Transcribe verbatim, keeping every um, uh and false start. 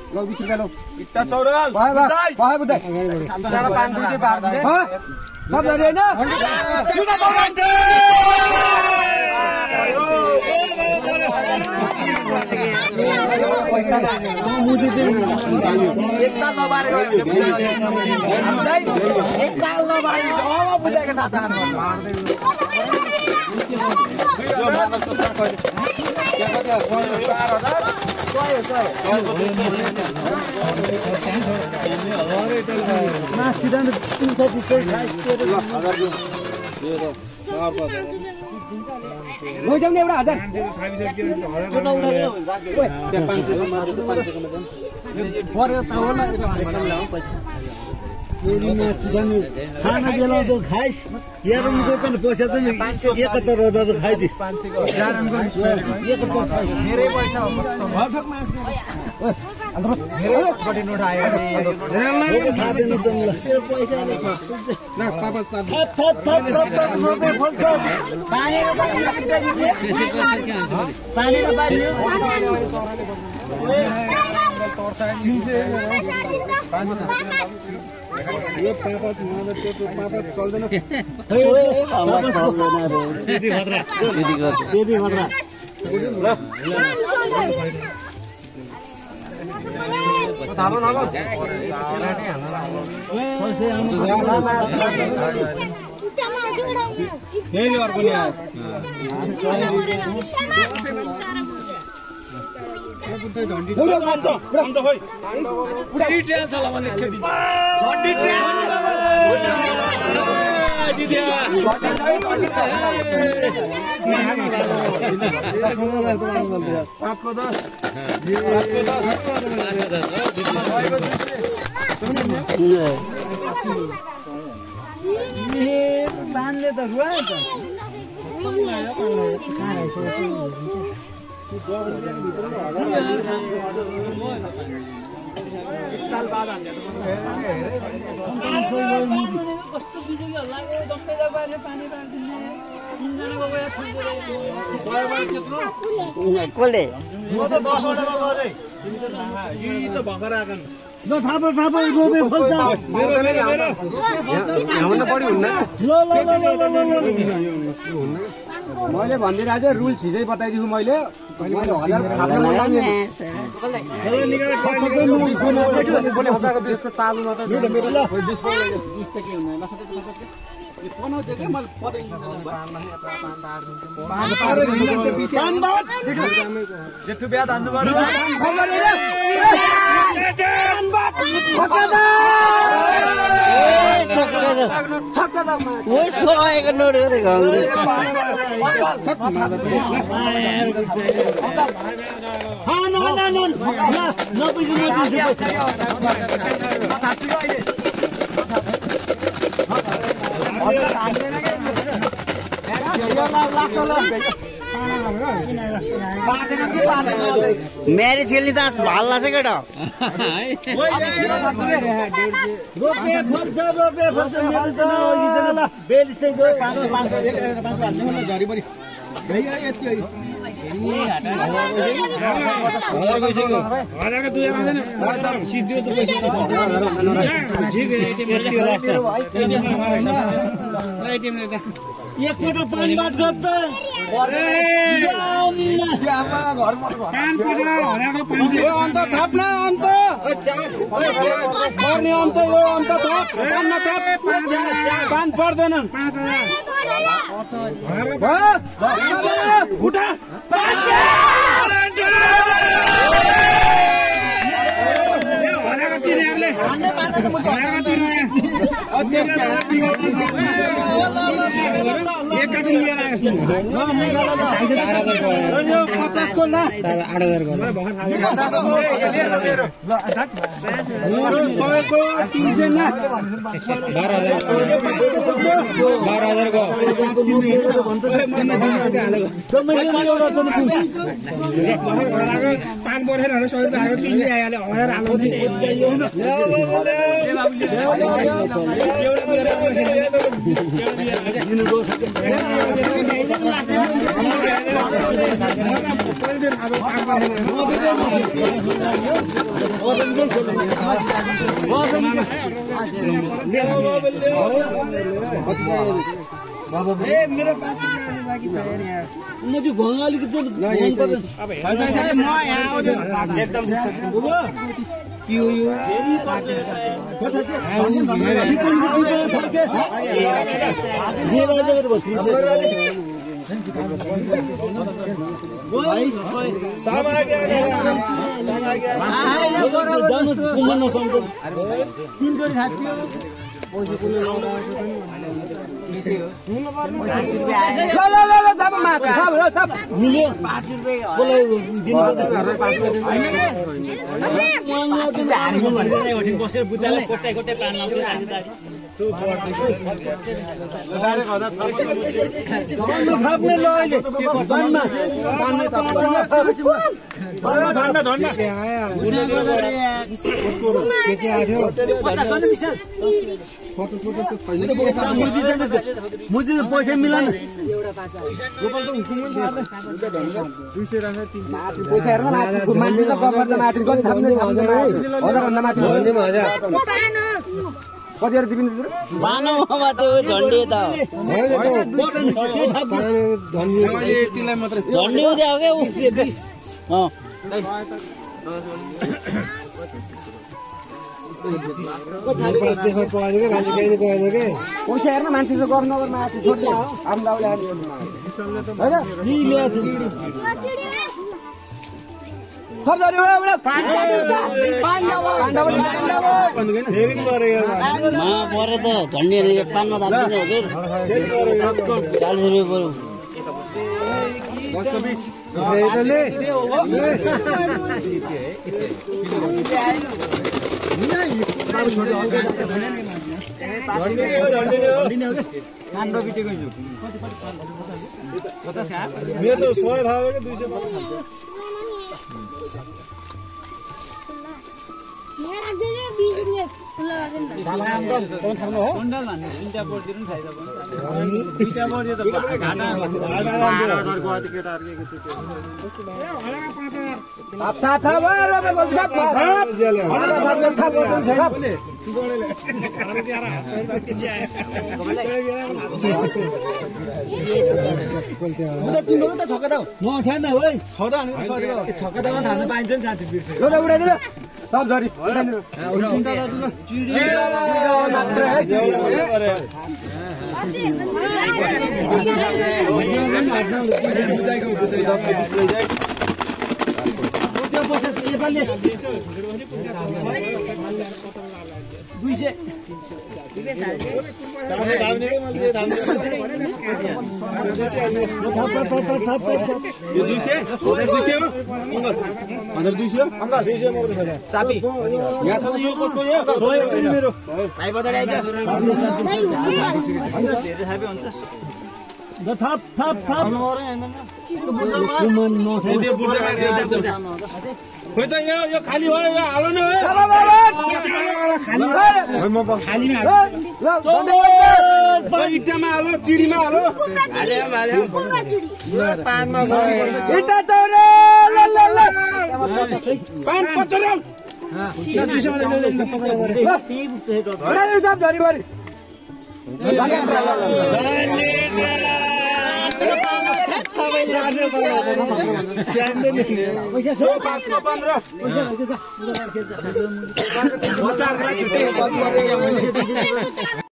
ल बीस रुपैयाँ लो इत्ता चौराल भयो भयो बुझाइ सारा पाँच सौ के बात है सब जाने हैन इत्ता चौराल एकताल नबारेको एकताल नबारेको अब बुझाएको साथ लैजाउने एउटा हजार खाना बेला तो खाइस यारनको पनि पैसा चाहिँ एकहत्तर रोजा खाइदिस मेरै पैसा हो मेरो बडी नोट आयो पैसा ल पापा साथ पानी पानी यो पापा मलाई त्यो पापा चल्दैन दिदी खतरा दिदी खतरा थालो नलो यही अर्को नि आयो उडा मान्छ उडा खोइ उडा ट्रेन छ ल भने खेती झड्डी ट्रेन दिदी पाँचको दस पाँचको पानले त रुवा त कसले मैले भनिदिरहेको रुल्स हिजै बताइदिएको मैले मैले हजार खाता लगाउने बिसको तालु मात्र बिस बिस त के हुँदैन बनाउँथ्यो क्या मैले जेठु बिहा धान्नु पर्यो म्यारेज खेल्ने त भाल्ला छ केटा एकपल्ट पानी बात गर्छ अन्त थप न अन्त पर्ने अन्त यो अन्त थप पन्न थप पान पर्दैन उठा पचास को ना आठ हजार सौ को तीन सौ ना बारह हजार बारह हजार को पाँच खान परेन भने सबै भागमा तीन सय आइहाल्यो हजार हाल्नु ए मेरो पाँच जाने बाँकी छ यार यहाँ म चाहिँ बङ्गालीको त्यो म यहाँ आउँछु एकदम ठिक छ यो यो तीन जोडी खाप्यो बसेर बुद्धालाई कोट्टाइ कोट्टाइ पार्न मुझे पैसा मिला पैसा हेर्न मान्छेले कभरले माथि कति थाप्ने हजारभन्दा माथि कतिहरू दिनु बानोमा त्यो झन्डी त झन्डी उद्या हो क्या पैसा हेर्न मान्छेले गर्नु नगर माथि छोड्ने हो आम्दाउले सब जरी एउटा मा परे त झन्डीले पानमा दाम दिने हजुर चालीस रुपियाँ सब जरी दुई सय चापी यहाँ छ त यो कसको यो मेरो भाइ बजाडे आइज थप थप थप खोइ त यो यो खाली भयो यो हाल्नु न इट्टामा हालो चिरीमा हालो पान पचरा पाँचको पन्ध्र